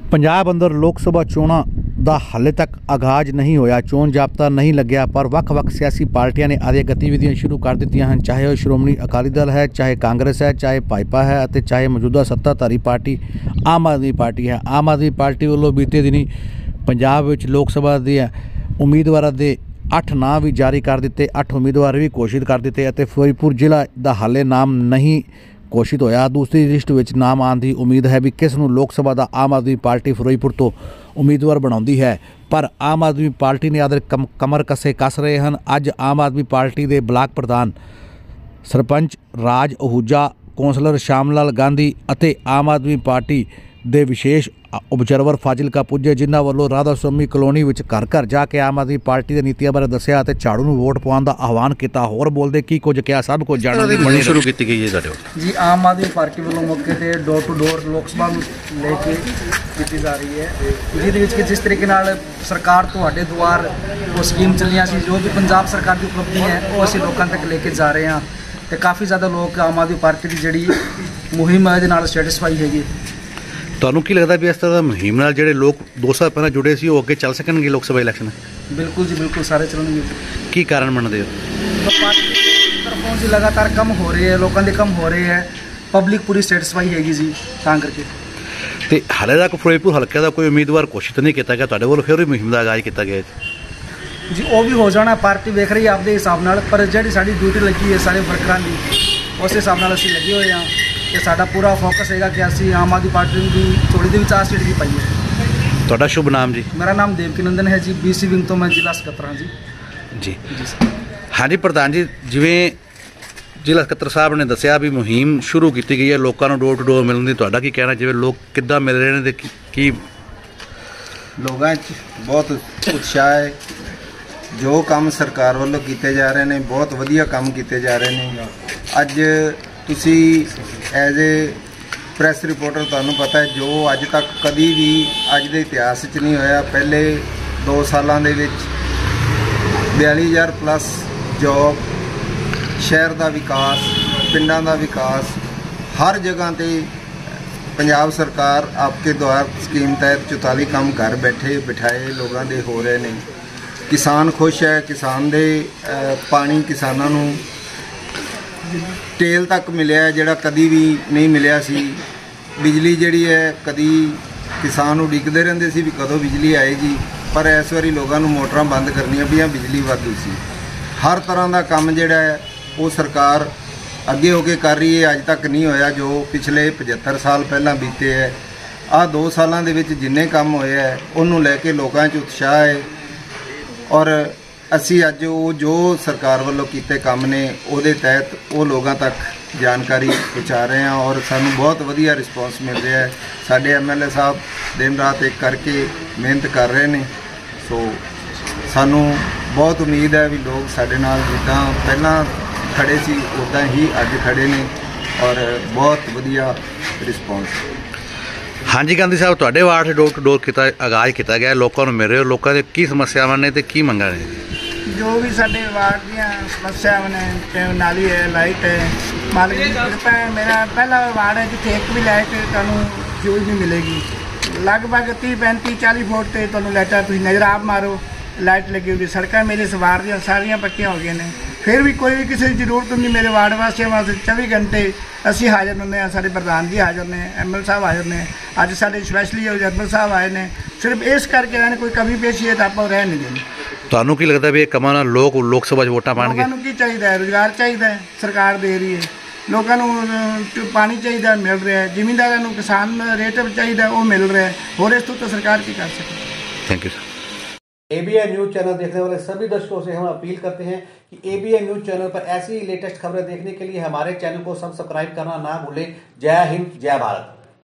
ਪੰਜਾਬ ਅੰਦਰ ਲੋਕ ਸਭਾ ਚੋਣਾਂ ਦਾ ਹਾਲੇ ਤੱਕ ਆਗਾਜ਼ नहीं होया, चोण जाब्ता नहीं लग्या, पर ਵੱਖ-ਵੱਖ सियासी पार्टियां ने आदि गतिविधियां शुरू कर दित्तियां हैं। चाहे वह श्रोमणी अकाली दल है, चाहे कांग्रेस है, चाहे भाजपा है, ਅਤੇ चाहे मौजूदा सत्ताधारी पार्टी आम आदमी पार्टी है। आम आदमी पार्टी ਵੱਲੋਂ बीते दिनी पंजाब ਵਿੱਚ लोक सभा ਦੇ उम्मीदवारों ਦੇ 8 नाम भी जारी कर दिते, 8 उम्मीदवार भी घोषित कर दिते ਅਤੇ ਫਿਰੋਜ਼ਪੁਰ ਜ਼ਿਲ੍ਹਾ ਦਾ ਹਾਲੇ नाम नहीं घोषित होया। दूसरी लिस्ट में नाम आने की उम्मीद है भी किस नूं लोक सभा का आम आदमी पार्टी फिरोजपुर तो उम्मीदवार बनाउंदी है, पर आम आदमी पार्टी ने आदर कमर कसे कस रहे हैं। अज आम आदमी पार्टी के ब्लाक प्रधान सरपंच राज आहूजा, कौंसलर श्यामलाल गांधी ਅਤੇ आम आदमी पार्टी ਦੇ विशेष ऑब्जर्वर फाजिलका पुजे, जिन्होंने वालों राधा स्वामी कलोनी में घर घर जाके आम आदमी पार्टी की नीतियों बारे दसिया और झाड़ू में वोट पाने का आह्वान किया। होर बोलते की कुछ क्या सब कुछ जानने की मनी शुरू की गई है जी। आम आदमी पार्टी वालों मौके पर डोर टू डोर लोक सभा लेके की जा रही है, जिस जिस तरीके सरकार तुहाडे द्वार वो स्कीम चलियां सी, जो भी पंजाब सरकार की उपलब्धि है वो असीं लोगों तक लेके जा रहे हैं। तो काफ़ी ज़्यादा लोग आम आदमी पार्टी की जी मुहिम है ये सैटिस्फाई हैगी। ਤੁਹਾਨੂੰ ਕੀ ਲੱਗਦਾ ਵੀ ਇਸ ਤਰ੍ਹਾਂ ਮੁਹਿੰਮ ਨਾਲ ਜਿਹੜੇ ਲੋਕ 2 ਸਾਲ ਪਹਿਲਾਂ ਜੁੜੇ ਸੀ ਉਹ ਅੱਗੇ ਚੱਲ ਸਕਣਗੇ ਲੋਕ ਸਭਾ ਇਲੈਕਸ਼ਨ? बिल्कुल जी बिल्कुल, सारे चलणगे। ਕੀ ਕਾਰਨ ਮੰਨਦੇ ਹੋ? तो पार्टी की तरफों जी लगातार कम हो रही है, लोगों के कम हो रहे हैं, पब्लिक पूरी सैटिस्फाई हैगी जी, ਤਾਂ करके। ਤੇ ਹਾਲੇ ਤੱਕ ਫਿਰੋਜ਼ਪੁਰ ਹਲਕੇ ਦਾ ਕੋਈ ਉਮੀਦਵਾਰ ਘੋਸ਼ਿਤ ਨਹੀਂ ਕੀਤਾ ਗਿਆ, ਤੁਹਾਡੇ ਵੱਲੋਂ ਫਿਰ ਵੀ ਮੁਹਿੰਮ ਦਾ ਆਗਾਜ਼ ਕੀਤਾ ਗਿਆ जी। वो भी हो जाना, पार्टी वेख रही है आपके हिसाब नाल, पर जी साड़ी ड्यूटी लगी है सारे वर्करां की, उस हिसाब नाल असीं लगे हुए हैं कि साडा पूरा फोकस हैगा कि असीं आम आदमी पार्टी की थोड़ी देर 4 सीट भी पाई है। ਤੁਹਾਡਾ ਸ਼ੁਭ ਨਾਮ ਜੀ? मेरा नाम देवकी नंदन है जी, BC विंग तो मैं जिला ਸਕੱਤਰ ਹਾਂ जी। जी ਹਾਂਜੀ ਪ੍ਰਧਾਨ ਜੀ, ਜਿਵੇਂ ਜ਼ਿਲ੍ਹਾ ਸਕੱਤਰ ਸਾਹਿਬ ਨੇ ਦੱਸਿਆ ਵੀ ਮੁਹਿੰਮ ਸ਼ੁਰੂ ਕੀਤੀ ਗਈ ਹੈ ਲੋਕਾਂ ਨੂੰ ਡੋਰ ਟੂ ਡੋਰ ਮਿਲਣ ਦੀ, ਤੁਹਾਡਾ ਕੀ ਕਹਿਣਾ? ਜਿਵੇਂ ਲੋਕ ਕਿੱਦਾਂ ਮਿਲ ਰਹੇ ਨੇ ਤੇ ਕੀ ਲੋਕਾਂ 'ਚ ਬਹੁਤ ਉਤਸ਼ਾਹ ਹੈ। ਜੋ ਕੰਮ ਸਰਕਾਰ ਵੱਲੋਂ ਕੀਤੇ ਜਾ ਰਹੇ ਨੇ ਬਹੁਤ ਵਧੀਆ ਕੰਮ ਕੀਤੇ ਜਾ ਰਹੇ ਨੇ। ਅੱਜ ਤੁਸੀਂ ਐਜ਼ ਏ ਪ੍ਰੈਸ ਰਿਪੋਰਟਰ ਤੁਹਾਨੂੰ ਪਤਾ ਹੈ ਜੋ ਅੱਜ ਤੱਕ ਕਦੀ ਵੀ ਅੱਜ ਦੇ ਇਤਿਹਾਸ 'ਚ ਨਹੀਂ ਹੋਇਆ। ਪਹਿਲੇ 2 ਸਾਲਾਂ ਦੇ ਵਿੱਚ 42,000 ਪਲੱਸ ਜੋਬ, ਸ਼ਹਿਰ ਦਾ ਵਿਕਾਸ, ਪਿੰਡਾਂ ਦਾ ਵਿਕਾਸ, ਹਰ ਜਗ੍ਹਾ 'ਤੇ ਪੰਜਾਬ ਸਰਕਾਰ ਆਪਕੇ ਦੁਆਰ ਸਕੀਮ ਤਹਿਤ 44 ਕੰਮ ਘਰ ਬੈਠੇ ਬਿਠਾਏ ਲੋਕਾਂ ਦੇ ਹੋ ਰਹੇ ਨੇ। ਕਿਸਾਨ ਖੁਸ਼ ਹੈ, ਕਿਸਾਨ ਦੇ ਪਾਣੀ ਕਿਸਾਨਾਂ ਨੂੰ ਟੇਲ ਤੱਕ ਮਿਲਿਆ ਜਿਹੜਾ ਕਦੀ ਵੀ ਨਹੀਂ ਮਿਲਿਆ ਸੀ। ਬਿਜਲੀ ਜਿਹੜੀ ਹੈ ਕਦੀ ਕਿਸਾਨ ਨੂੰ ਉਡੀਕਦੇ ਰਹਿੰਦੇ ਸੀ ਵੀ ਕਦੋਂ ਬਿਜਲੀ ਆਏਗੀ, ਪਰ ਇਸ ਵਾਰੀ ਲੋਕਾਂ ਨੂੰ ਮੋਟਰਾਂ ਬੰਦ ਕਰਨੀਆਂ ਪਈਆਂ, ਬਿਜਲੀ ਵਾਧੂ ਸੀ। ਹਰ ਤਰ੍ਹਾਂ ਦਾ ਕੰਮ ਜਿਹੜਾ ਹੈ ਉਹ ਸਰਕਾਰ ਅੱਗੇ ਹੋ ਕੇ ਕਰ ਰਹੀ ਹੈ। ਅੱਜ ਤੱਕ ਨਹੀਂ ਹੋਇਆ ਜੋ ਪਿਛਲੇ 75 ਸਾਲ ਪਹਿਲਾਂ ਬੀਤੇ ਹੈ। ਆਹ 2 ਸਾਲਾਂ ਦੇ ਵਿੱਚ ਜਿੰਨੇ ਕੰਮ ਹੋਏ ਹੈ ਉਹਨੂੰ ਲੈ ਕੇ ਲੋਕਾਂ 'ਚ ਉਤਸ਼ਾਹ ਹੈ ਔਰ ਅਸੀਂ ਅੱਜ ਉਹ ਜੋ ਸਰਕਾਰ ਵੱਲੋਂ ਕੀਤੇ ਕੰਮ ਨੇ ਉਹਦੇ ਤਹਿਤ ਉਹ ਲੋਕਾਂ ਤੱਕ ਜਾਣਕਾਰੀ ਪਹੁੰਚਾ ਰਹੇ ਹਾਂ ਔਰ ਸਾਨੂੰ ਬਹੁਤ ਵਧੀਆ ਰਿਸਪੌਂਸ ਮਿਲ ਰਿਹਾ ਹੈ। ਸਾਡੇ MLA ਸਾਹਿਬ ਦਿਨ ਰਾਤ ਇੱਕ ਕਰਕੇ ਮਿਹਨਤ ਕਰ ਰਹੇ ਨੇ, ਸੋ ਸਾਨੂੰ ਬਹੁਤ ਉਮੀਦ ਹੈ ਵੀ ਲੋਕ ਸਾਡੇ ਨਾਲ ਜਿੱਦਾਂ ਪਹਿਲਾਂ ਖੜੇ ਸੀ ਉੱਦਾਂ ਹੀ ਅੱਜ ਖੜੇ ਨੇ ਔਰ ਬਹੁਤ ਵਧੀਆ ਰਿਸਪੌਂਸ। ਹਾਂਜੀ ਗਾਂਧੀ ਸਾਹਿਬ, ਤੁਹਾਡੇ ਵਾਰਡ 'ਚ ਡੋਰ ਟੂ ਡੋਰ ਕੀਤਾ ਆਗਾਜ਼ ਕੀਤਾ ਗਿਆ, ਲੋਕਾਂ ਨੂੰ ਮਿਲ ਰਹੇ ਹੋ, ਲੋਕਾਂ ਦੇ ਕੀ ਸਮੱਸਿਆਵਾਂ ਨੇ ਤੇ ਕੀ ਮੰਗਾਂ ਨੇ? जो भी साढ़े वार्ड ਦੀਆਂ ਸਮੱਸਿਆਵਾਂ ਨੇ ਤੇ ਨਾਲੀ ਹੈ, ਲਾਈਟ ਹੈ, ਮਾਲਕ ਦੀ ਕਿਰਪਾ ਹੈ। ਮੇਰਾ ਪਹਿਲਾ ਵਾਰਡ ਹੈ ਜਿੱਥੇ ਇੱਕ ਵੀ ਲਾਈਟ ਤੁਹਾਨੂੰ ਯੂਜ਼ ਨਹੀਂ ਮਿਲੇਗੀ। ਲਗਭਗ 30 35 40 ਫੁੱਟ ਤੇ ਤੁਹਾਨੂੰ ਲਾਈਟਾਂ ਤੁਸੀਂ ਨਜ਼ਰ ਆਪ ਮਾਰੋ ਲਾਈਟ ਲੱਗੀ ਹੋਈ। ਸੜਕਾਂ ਮੇਰੇ ਇਸ ਵਾਰਡ ਦੀਆਂ ਸਾਰੀਆਂ ਪੱਕੀਆਂ ਹੋ ਗਈਆਂ ਨੇ, ਫਿਰ ਵੀ ਕੋਈ ਵੀ ਕਿਸੇ ਦੀ ਜ਼ਰੂਰਤ ਨਹੀਂ। ਮੇਰੇ ਵਾਰਡ ਵਾਸੀਆਂ ਵਾਸਤੇ 24 ਘੰਟੇ ਅਸੀਂ ਹਾਜ਼ਰ ਹੁੰਦੇ ਹਾਂ। ਸਾਡੇ ਪ੍ਰਧਾਨ ਜੀ ਹਾਜ਼ਰ ਨੇ, ML ਸਾਹਿਬ ਹਾਜ਼ਰ ਨੇ, ਅੱਜ ਸਾਡੇ ਸਪੈਸ਼ਲੀ ਜਰਨਲ ਸਾਹਿਬ ਆਏ ਨੇ। ਸਿਰਫ ਇਸ ਕਰਕੇ ਇਹਨਾਂ ਨੇ ਕੋਈ ਕਮੀ ਪੇਸ਼ੀ ਹੈ ਤਾਂ ਆਪਾਂ ਰਹਿ ਨਹੀਂ ਦੇਣੀ। ਤੁਹਾਨੂੰ ਕੀ ਲੱਗਦਾ ਵੀ ਇਹ ਕੰਮਾਂ ਨਾਲ ਲੋਕ ਸਭਾ 'ਚ ਵੋਟਾਂ ਪਾਣਗੇ? ਲੋਕਾਂ ਨੂੰ ਕੀ ਚਾਹੀਦਾ ਹੈ? ਰੁਜ਼ਗਾਰ ਚਾਹੀਦਾ ਹੈ, ਸਰਕਾਰ ਦੇ ਰਹੀ ਹੈ। ਲੋਕਾਂ ਨੂੰ ਪਾਣੀ ਚਾਹੀਦਾ, ਮਿਲ ਰਿਹਾ ਹੈ। ਜ਼ਿਮੀਂਦਾਰਾਂ ਨੂੰ ਕਿਸਾਨ ਰੇਟ ਚਾਹੀਦਾ, ਉਹ मिल रहा है। और इस तो सरकार की कर सकती है। Thank you sir. ABN news channel देखने वाले सभी दर्शकों से हम अपील करते हैं कि ABN न्यूज़ चैनल पर ऐसी ही लेटेस्ट खबरें देखने के लिए हमारे चैनल को सब्सक्राइब करना ना भूलें। जय हिंद, जय भारत।